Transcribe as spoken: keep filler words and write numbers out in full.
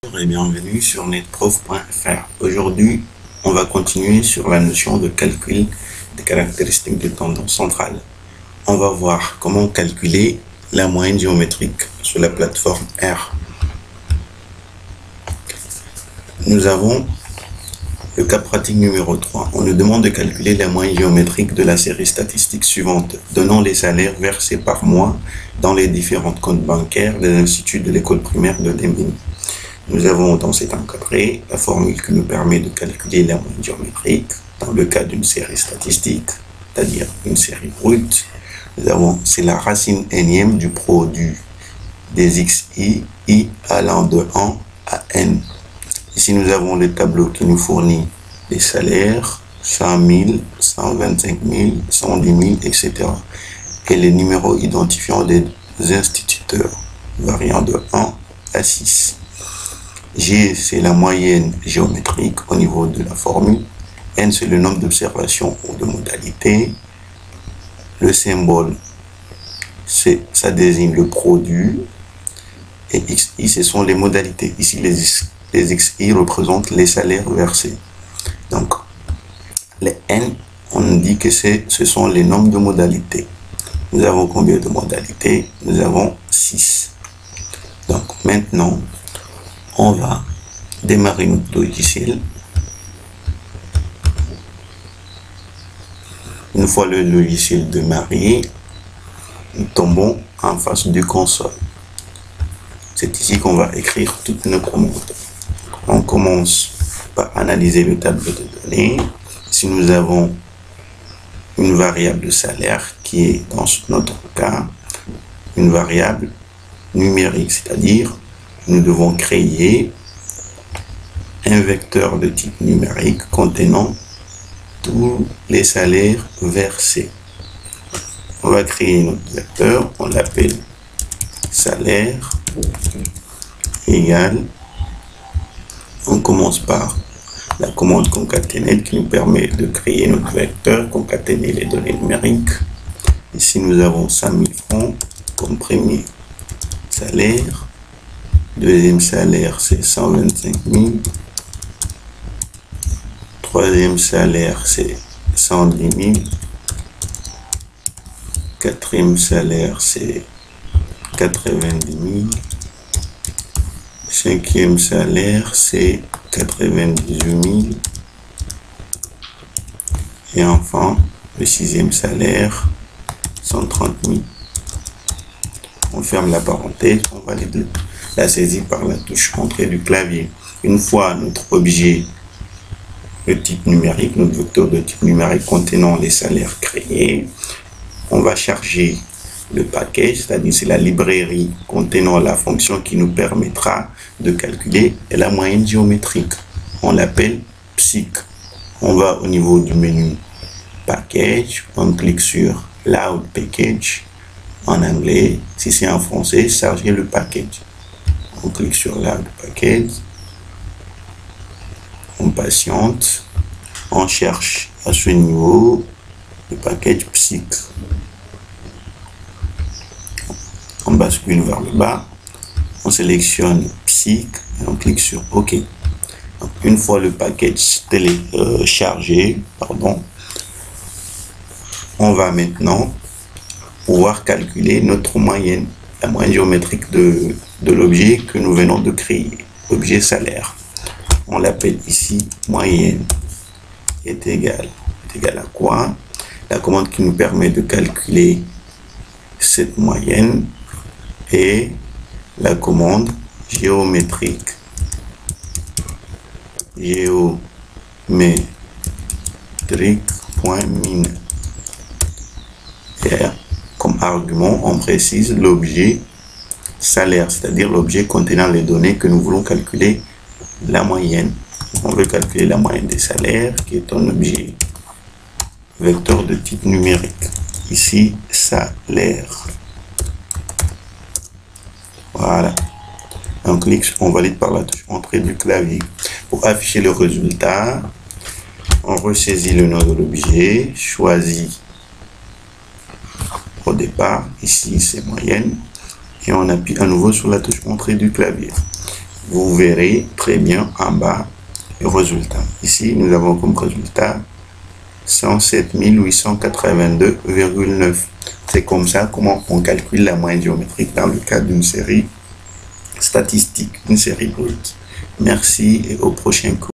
Bonjour et bienvenue sur netprof point F R. Aujourd'hui, on va continuer sur la notion de calcul des caractéristiques de tendance centrale. On va voir comment calculer la moyenne géométrique sur la plateforme R. Nous avons le cas pratique numéro trois. On nous demande de calculer la moyenne géométrique de la série statistique suivante, donnant les salaires versés par mois dans les différents comptes bancaires des instituts de l'école primaire de Dembini. Nous avons dans cet encadré la formule qui nous permet de calculer la moyenne géométrique dans le cas d'une série statistique, c'est-à-dire une série brute. Nous avons, c'est la racine énième du produit des xi, i allant de un à n. Ici, nous avons le tableau qui nous fournit les salaires, cent mille, cent vingt-cinq mille, cent dix mille, et cetera. Et les numéros identifiants des instituteurs, variant de un à six. G, c'est la moyenne géométrique au niveau de la formule. N, c'est le nombre d'observations ou de modalités. Le symbole, c'est, ça désigne le produit. Et xi, ce sont les modalités. Ici, les, les xi représentent les salaires versés. Donc, les n, on dit que ce sont les nombres de modalités. Nous avons combien de modalités? Nous avons six. Donc, maintenant, on va démarrer notre logiciel. Une fois le logiciel démarré, nous tombons en face du console. C'est ici qu'on va écrire toutes nos commandes. On commence par analyser le tableau de données. Si nous avons une variable de salaire qui est dans notre cas une variable numérique, c'est-à-dire nous devons créer un vecteur de type numérique contenant tous les salaires versés. On va créer notre vecteur, on l'appelle salaire égale, on commence par la commande concaténée qui nous permet de créer notre vecteur, concaténer les données numériques. Ici nous avons cinq mille francs comme premier salaire. Deuxième salaire, c'est cent vingt-cinq mille. Troisième salaire, c'est cent dix mille. Quatrième salaire, c'est quatre-vingt-dix mille. Cinquième salaire, c'est quatre-vingt-dix-huit mille. Et enfin, le sixième salaire, cent trente mille. On ferme la parenthèse, on valide la saisie par la touche entrée du clavier. Une fois notre objet de type numérique, notre vecteur de type numérique contenant les salaires créés, on va charger le package, c'est-à-dire c'est la librairie contenant la fonction qui nous permettra de calculer la moyenne géométrique. On l'appelle psych. On va au niveau du menu package, on clique sur load package en anglais. Si c'est en français, charger le package. On clique sur load package. On patiente. On cherche à ce niveau le package psych. On bascule vers le bas. On sélectionne psych et on clique sur OK. Donc, une fois le package téléchargé, euh, pardon, on va maintenant pouvoir calculer notre moyenne, la moyenne géométrique de, de l'objet que nous venons de créer, objet salaire. On l'appelle ici moyenne est égal, est égal à quoi? La commande qui nous permet de calculer cette moyenne est la commande géométrique. Géométrique.min. Et comme argument, on précise l'objet salaire, c'est-à-dire l'objet contenant les données que nous voulons calculer la moyenne. On veut calculer la moyenne des salaires, qui est un objet vecteur de type numérique. Ici, salaire. Voilà. On clique, on valide par la touche entrée du clavier. Pour afficher le résultat, on ressaisit le nom de l'objet, choisit au départ, ici c'est moyenne, et on appuie à nouveau sur la touche entrée du clavier. Vous verrez très bien en bas le résultat. Ici, nous avons comme résultat cent sept mille huit cent quatre-vingt-deux virgule neuf. C'est comme ça comment on calcule la moyenne géométrique dans le cadre d'une série statistique, une série brute. Merci et au prochain cours.